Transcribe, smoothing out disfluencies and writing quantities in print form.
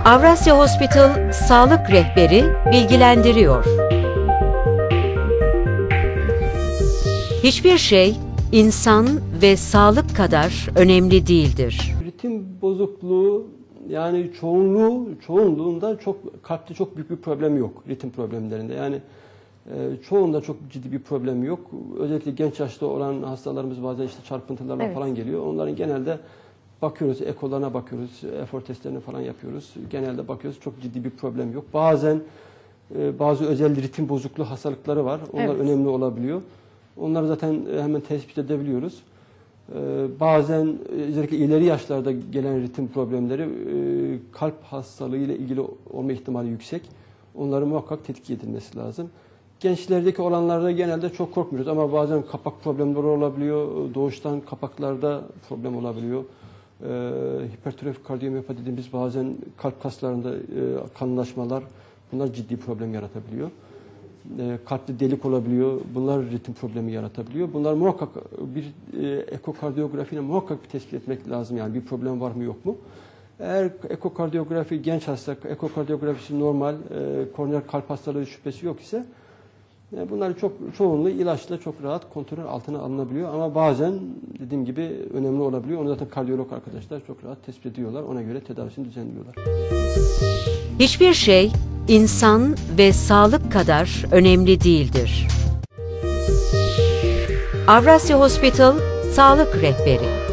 Avrasya Hospital Sağlık Rehberi bilgilendiriyor. Hiçbir şey insan ve sağlık kadar önemli değildir. Ritim bozukluğu yani çoğunluğunda kalpte çok büyük bir problem yok ritim problemlerinde. Yani çoğunda çok ciddi bir problem yok. Özellikle genç yaşta olan hastalarımız bazen işte çarpıntılarla falan geliyor. Onların genelde bakıyoruz, ekolarına bakıyoruz, efor testlerini falan yapıyoruz. Genelde bakıyoruz çok ciddi bir problem yok. Bazen bazı özel ritim bozukluğu hastalıkları var. Onlar önemli olabiliyor. Onları zaten hemen tespit edebiliyoruz. Bazen özellikle ileri yaşlarda gelen ritim problemleri kalp hastalığı ile ilgili olma ihtimali yüksek. Onların muhakkak tetkik edilmesi lazım. Gençlerdeki olanlarda genelde çok korkmuyoruz ama bazen kapak problemleri olabiliyor. Doğuştan kapaklarda problem olabiliyor. Hipertrofik kardiyomiyopati dediğimiz bazen kalp kaslarında kanlılaşmalar, bunlar ciddi problem yaratabiliyor. Kalpte delik olabiliyor. Bunlar ritim problemi yaratabiliyor. Bunlar muhakkak bir ekokardiyografiyle muhakkak bir tespit etmek lazım. Yani bir problem var mı yok mu? Eğer ekokardiyografi genç hasta, ekokardiyografisi normal, koroner kalp hastalığı şüphesi yok ise bunlar çoğunluğu ilaçla çok rahat kontrol altına alınabiliyor. Ama bazen dediğim gibi önemli olabiliyor. Onu zaten kardiyolog arkadaşlar çok rahat tespit ediyorlar. Ona göre tedavisini düzenliyorlar. Hiçbir şey insan ve sağlık kadar önemli değildir. Avrasya Hospital Sağlık Rehberi